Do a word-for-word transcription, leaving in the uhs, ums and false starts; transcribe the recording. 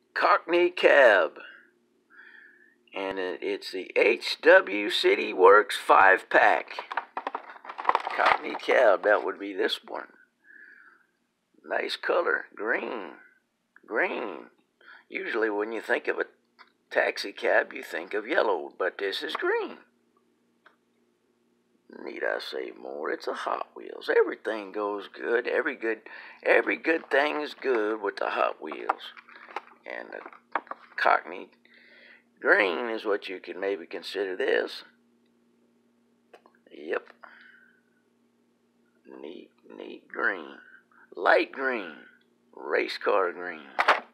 Cockney Cab. And it's the H W City Works five pack. Cockney Cab, that would be this one. Nice color, green. Green. Usually when you think of a taxi cab, you think of yellow, but this is green. Need I say more? It's a Hot Wheels. Everything goes good. Every good, every good thing is good with the Hot Wheels. And the Cockney green is what you can maybe consider this. Yep. Neat, neat green. Light green. Race car green.